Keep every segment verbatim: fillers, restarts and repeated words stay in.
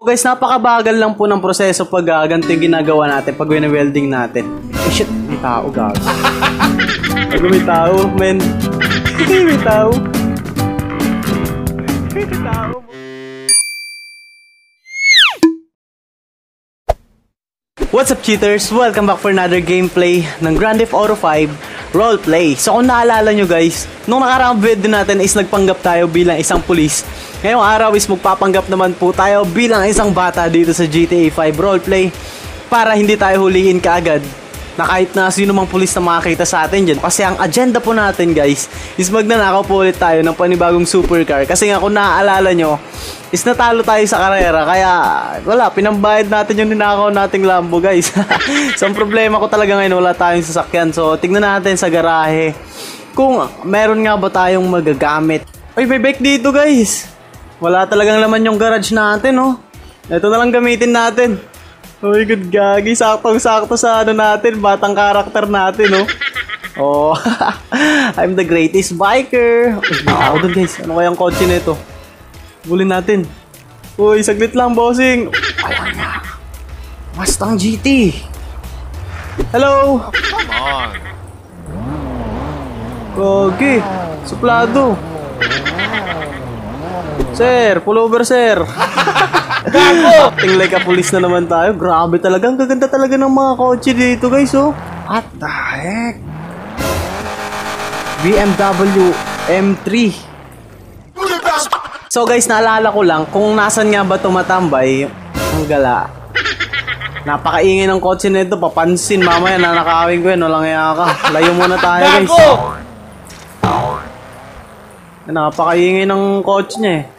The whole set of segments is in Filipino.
Guys, napakabagal lang po ng proseso pag uh, ganito yung ginagawa natin, pag wini-welding natin. Eh, shit, may tao, gago. Pag may tao, men. May tao. May tao. What's up, cheaters? Welcome back for another gameplay ng Grand Theft Auto five Roleplay. So kung naalala nyo guys, nung nakaraang video natin is nagpanggap tayo bilang isang pulis. Ngayong araw is magpapanggap naman po tayo bilang isang bata dito sa G T A five Roleplay para hindi tayo huliin kaagad na kahit na sino mang pulis na makakita sa atin dyan. Kasi ang agenda po natin guys is magnanakaw po ulit tayo ng panibagong supercar. Kasi nga kung naaalala nyo is natalo tayo sa karera, kaya wala, pinambayad natin yung ninakaw nating Lambo guys. So ang problema ko talaga ngayon, wala tayong sasakyan. So tignan natin sa garahe kung meron nga ba tayong magagamit. Ay, may bike dito guys. Wala talagang laman yung garage natin, oh. Ito na lang gamitin natin. Oh my god, gagi. Saktong-sakto sa ano natin, batang karakter natin, oh. Oh, I'm the greatest biker. Ako dun, guys. Ano kayang kotse na ito? Bulin natin. Uy, saglit lang, bossing. Ayan na. Mustang G T. Hello. Come on. Gagi. Suplado. Sir, pullover sir. Gago! Acting like a police na naman tayo. Grabe talaga. Ang gaganda talaga ng mga kotse dito guys, oh. What the heck? B M W M three. So guys, naalala ko lang kung nasan nga ba tumatambay ang gala. Napakaingay ng kotse na ito. Papansin mamaya na nakawin ko yan. Walang iya ka. Layo muna tayo guys. Napakaingay ng kotse niya eh.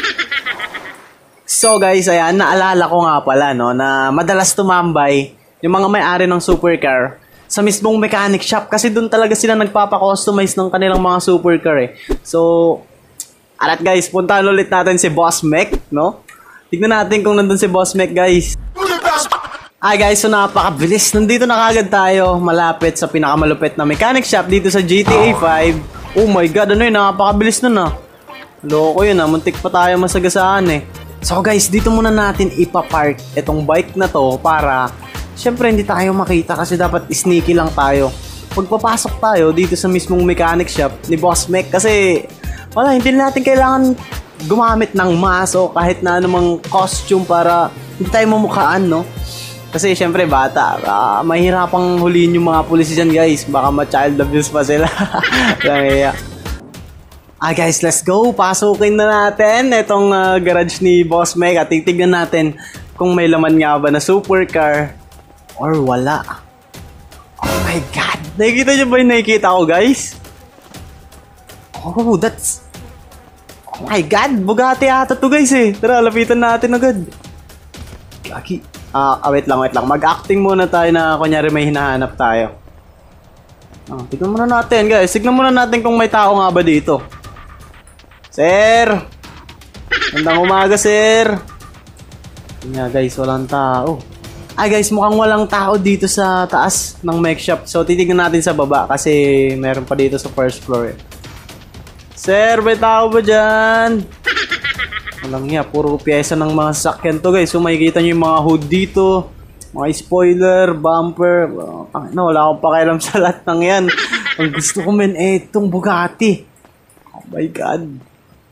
So guys, ayan, naalala ko nga pala no, na madalas tumambay yung mga may-ari ng supercar sa mismong mechanic shop kasi doon talaga sila nagpapa-customize ng kanilang mga supercar eh. So, alat guys, puntahan ulit natin si Boss Mech, no? Tignan natin kung nandun si Boss Mech guys. Ay guys, so napakabilis. Nandito na kagad tayo, malapit sa pinakamalupit na mechanic shop dito sa G T A five. Oh my god, ano yun, napakabilis nun ah. Loko yun ah, muntik pa tayo masagasaan eh. So guys, dito muna natin ipapark itong bike na to para syempre hindi tayo makita kasi dapat sneaky lang tayo. Pagpapasok tayo dito sa mismong mechanic shop ni Boss Mech kasi wala, hindi natin kailangan gumamit ng mask o kahit na anumang costume para hindi tayo mamukhaan, no? Kasi syempre bata, uh, mahirapang huliin yung mga pulis dyan guys. Baka ma-child abuse pa sila. Kaya ah guys, let's go. Pasukin na natin itong uh, garage ni Boss Mech at titignan natin kung may laman nga ba na supercar or wala. Oh my god. Nakikita nyo ba yung nakikita ko guys? Oh, that's... Oh my god. Bugatti ata to guys eh. Tara, lapitan natin agad. Gagi. Ah, ah, wait lang, wait lang. Mag-acting muna tayo na kunyari may hinahanap tayo. Ah, tignan muna natin guys. Tignan muna natin kung may tao nga ba dito. Sir! Magandang umaga, sir! Nga guys, walang tao. Ay guys, mukhang walang tao dito sa taas ng mech shop. So, titignan natin sa baba kasi meron pa dito sa first floor eh. Sir, may tao ba dyan? Walang nga, puro pyesa ng mga sasakyan to guys. So, makikita nyo yung mga hood dito. Mga spoiler, bumper. Oh, no, wala akong pakialam sa lahat ng yan. Ang gusto ko men eh, itong Bugatti. Oh my god.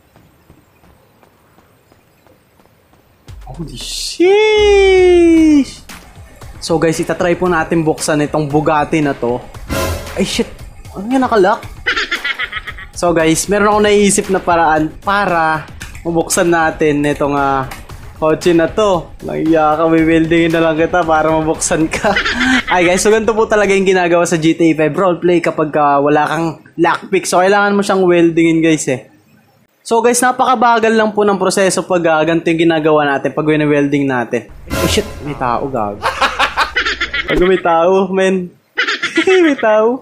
Holy sheesh! So guys, itatry po natin buksan itong Bugatti na to. Ay shit! Ano nga nakalock? So guys, meron ako naiisip na paraan para mabuksan natin itong uh, kotse na to. Nagya ka, may-weldingin na lang kita para mabuksan ka. Ay guys, so ganito po talaga yung ginagawa sa G T A five Roleplay kapag uh, wala kang lockpick. So kailangan mo siyang weldingin guys eh. So guys, napakabagal lang po ng proseso pag uh, ganito yung ginagawa natin, pag wini-welding natin. Oh shit, may tao, gago. Pag may tao, men. May tao.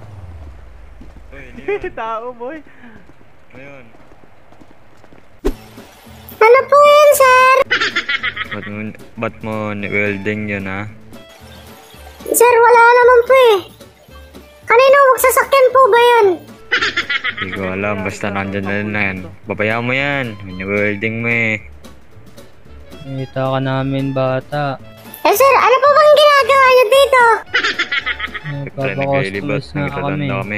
May tao, boy. Ayun. Ano po yun, sir? Ba't mo, ba't mo ni-welding yun, ha? Sir, wala naman po eh. Kanino magsasakyan po ba yun? Hindi ko alam, basta nandyan na rin na yan. Babayaan mo yan, mini-welding mo eh. Nakita ka namin, bata. Eh sir, ano po bang ginagawa niyo dito? Siyempre, naglilibas. Nagpapakustomize na kami. Nagtatanda kami.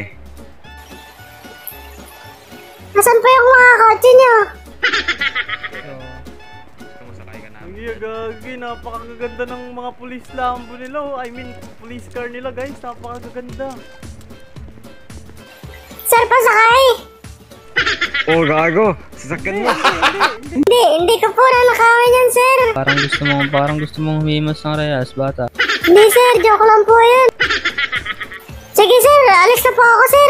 Nasaan po yung mga kotse niyo? Sumasakay ka namin. Ang gagi, napakaganda ng mga police lambo nila. oh. I mean, police car nila guys, napakaganda. Sir, pasakay! Oh, gago! Sasakyan mo! Hindi, hindi ko po nanakawin yan, sir. Parang gusto mo, parang gusto mong humimos ng reyas, bata. Hindi, sir. Joke lang po yan. Sige, sir. Alis na po ako, sir.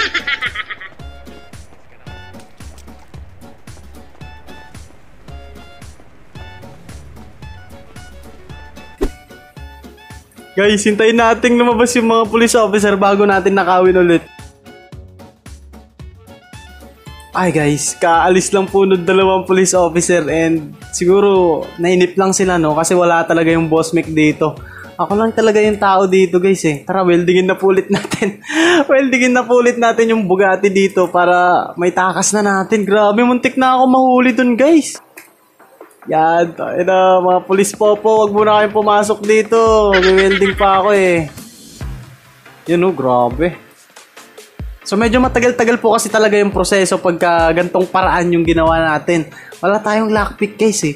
Guys, hintayin nating lumabas yung mga police officer bago natin nakawin ulit. Ay guys, kaalis lang po ng dalawang police officer and siguro nainip lang sila no kasi wala talaga yung boss Mick dito. Ako lang talaga yung tao dito guys eh. Tara, weldingin na po ulit natin. Weldingin na po ulit natin yung Bugatti dito para may takas na natin. Grabe, muntik na ako mahuli dun guys. Yan, tayo na mga police popo, wag muna kayong pumasok dito. May welding pa ako eh. Yun oh, grabe. So medyo matagal-tagal po kasi talaga yung proseso pagka gantong paraan yung ginawa natin. Wala tayong lockpick case eh.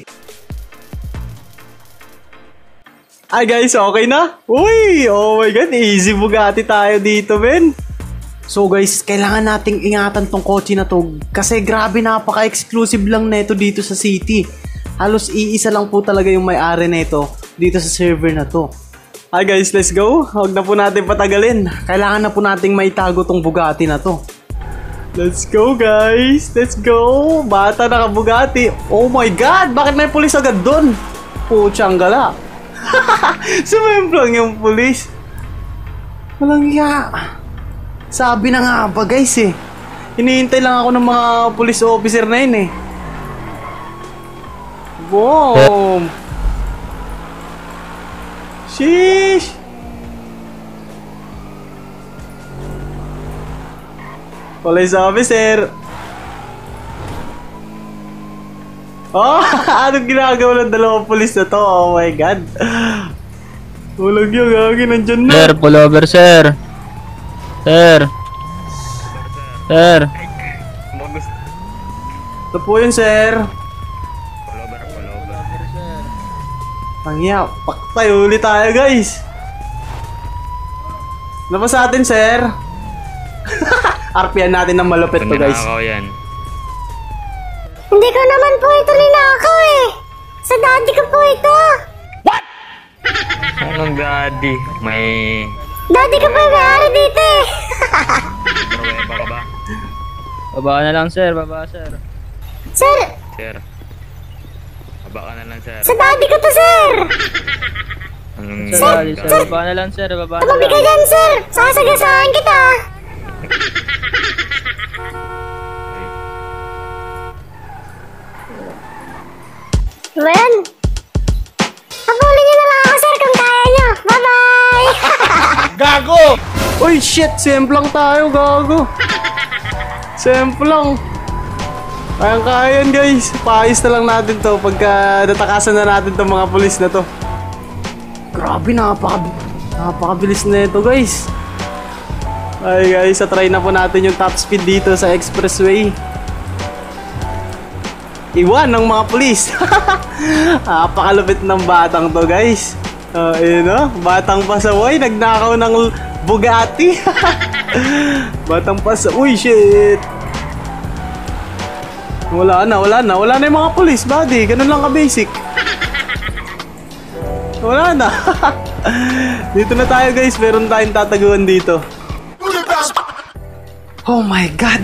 Ay guys, okay na? Uy, oh my god, easy Bugatti tayo dito, men. So guys, kailangan nating ingatan tong kotse na to kasi grabe, napaka-exclusive lang neto dito sa city. Halos iisa lang po talaga yung may-ari nito dito sa server na to. Hi guys, let's go. Huwag na po natin patagalin. Kailangan na po nating maitago tong Bugatti na to. Let's go guys. Let's go. Bata naka Bugatti. Oh my god, bakit may pulis agad doon? Putsang gala. Sumemplang yung pulis. Walang iya. Sabi na nga ba guys eh. Hinihintay lang ako ng mga police officer na yun eh. Boom. Sheesh! Police officer! Oh! Anong ginagawa ng dalawang police na to? Oh my god! Walang yung gagi, nandyan na! Sir, pull over, sir. Sir. Sir. Mga gusto. Ito po yun, sir. Pullover, pullover. Pangya, paktay ulit tayo guys. Ano pa sa atin, sir? R P-an natin ng malupit to guys. Ninakaw yan. Hindi ko naman po ito ninakaw eh. Sa daddy ko po ito. Anong daddy? May... Daddy ko po yung may-ari dito eh. Pruweba ka ba? Baba na lang, sir. Baba, sir. Sir, Sir. Haba ka na lang, sir. sa daddy ko to, sir. Anong Sir, daddy, sir. Baba na lang, sir. Baba na Tumabi ka lang. dyan, sir. Sasagasaan kita. Well, habulin niyo na lang ako, sir, kung kaya niyo. Bye-bye. Gago! Uy, shit! Semplang tayo, gago! Semplang! Kayang-kaya yan, guys. Paayos na lang natin to pagka natakasan na natin tong mga pulis na to. Grabe, napaka napakabilis na ito, guys. Ay, guys, try na po natin yung top speed dito sa expressway. Iwan ng mga pulis. Napakalupit ng batang to, guys. Uh, ayun o, batang pasaway, nagnakaw ng Bugatti. Batang pasaway, uy, shit. Wala na, wala na, wala na yung mga pulis, buddy. Ganun lang ka-basic. Wala na. Dito na tayo, guys, meron tayong tataguan dito. Oh my god.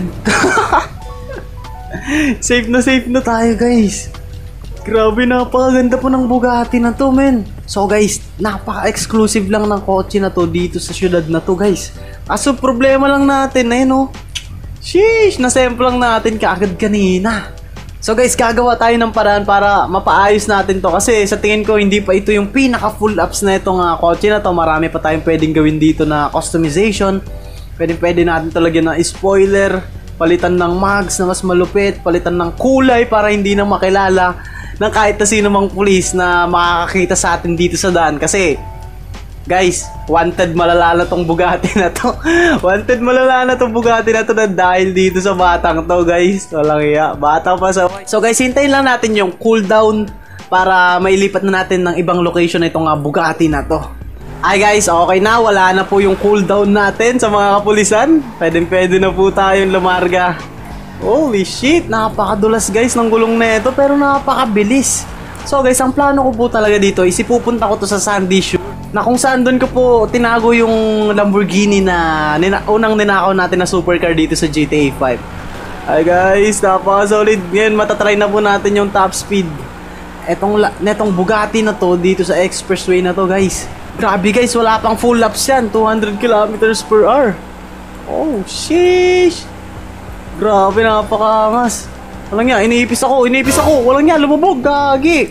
Safe na safe na tayo, guys. Grabe, napakaganda po ng Bugatti na to, men. So guys, napaka-exclusive lang ng kotse na to dito sa syudad na to, guys. Kaso problema lang natin, eh, no? Sheesh, nasample lang natin kaagad kanina. So guys, gagawa tayo ng paraan para mapaayos natin to. Kasi sa tingin ko, hindi pa ito yung pinaka full ups na itong uh, kotse na to. Marami pa tayong pwedeng gawin dito na customization. Pwede pwede natin talaga na spoiler, palitan ng mags na mas malupit, palitan ng kulay para hindi na makilala. ng kahit na sino mang pulis na makakakita sa atin dito sa daan. Kasi, guys, wanted malala na tong Bugatti na to. Wanted malala na tong Bugatti na to na dahil dito sa batang to, guys. Walang iya. Bata pa sa... So, guys, hintayin lang natin yung cooldown para mailipat na natin ng ibang location na itong uh, Bugatti na to. Ay guys, okay na. Wala na po yung cooldown natin sa mga kapulisan. Pwede pwede na po tayong lumarga. Holy shit, napakadulas guys ng gulong na ito, pero napakabilis. So guys, ang plano ko po talaga dito is ipupunta ko to sa Sandy Shore, na kung saan doon ko po tinago yung Lamborghini na nina unang ninakaw natin na supercar dito sa G T A five. Ay guys, napaka-solid. Ngayon matatry na po natin yung top speed. Etong, netong Bugatti na to dito sa expressway na to guys. Grabe guys, wala pang full laps yan. two hundred kilometers per hour. Oh, sheesh. Grabe, napakaangas. Walang yan, iniipis ako, iniipis ako. Walang yan, lumubog, gagi.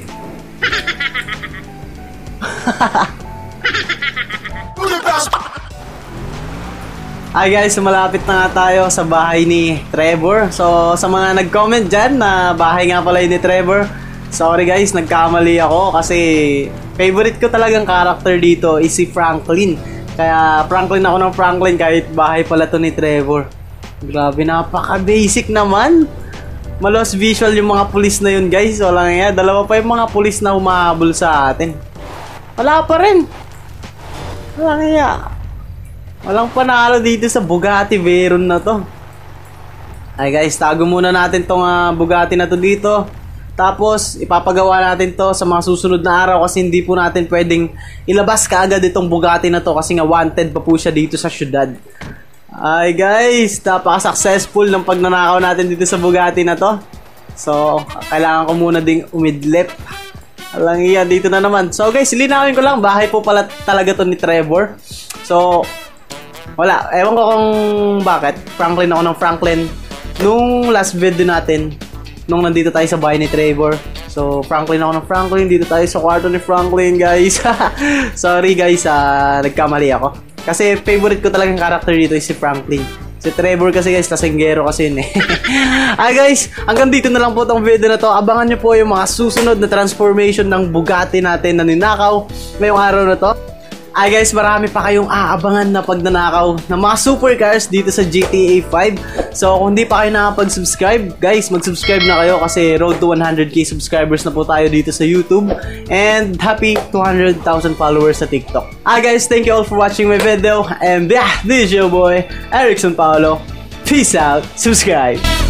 Ay guys, malapit na nga tayo sa bahay ni Trevor. So, sa mga nag-comment dyan na bahay nga pala ni Trevor, sorry guys, nagkamali ako kasi favorite ko talagang character dito is si Franklin. Kaya Franklin ako ng Franklin kahit bahay pala to ni Trevor. Grabe, napaka-basic naman. Malos visual yung mga pulis na yun guys. Wala nga, dalawa pa yung mga pulis na humahabol sa atin. Wala pa rin. Wala nga. Walang panalo dito sa Bugatti Veyron na to. Ay guys, tago muna natin tong uh, Bugatti na to dito. Tapos, ipapagawa natin to sa mga susunod na araw kasi hindi po natin pwedeng ilabas kaagad itong Bugatti na to kasi nga wanted pa po siya dito sa syudad. Ay guys, napaka-successful ng pagnanakaw natin dito sa Bugatti na to. So, kailangan ko muna ding umidlip. Alang iya, dito na naman. So guys, linawin ko lang, bahay po pala talaga to ni Trevor. So, wala, ewan ko kung bakit. Franklin ako ng Franklin. Nung last video natin, nung nandito tayo sa bahay ni Trevor. So, Franklin ako ng Franklin. Dito tayo sa kwarto ni Franklin, guys. Sorry, guys. Uh, nagkamali ako. Kasi favorite ko talagang character dito is si Franklin. Si Trevor kasi, guys, lasenggero kasi yun eh. Ay, guys. Hanggang dito na lang po itong video na to. Abangan nyo po yung mga susunod na transformation ng Bugatti natin na ninakaw ngayong araw na to. Ay guys, marami pa kayong aabangan na pagnanakaw ng mga supercars dito sa G T A five. So kung hindi pa kayo nakapag-subscribe, guys, mag-subscribe na kayo kasi road to one hundred K subscribers na po tayo dito sa YouTube. And happy two hundred thousand followers sa TikTok. Ay guys, thank you all for watching my video. And yeah, this is your boy, Erickson Paolo. Peace out, subscribe.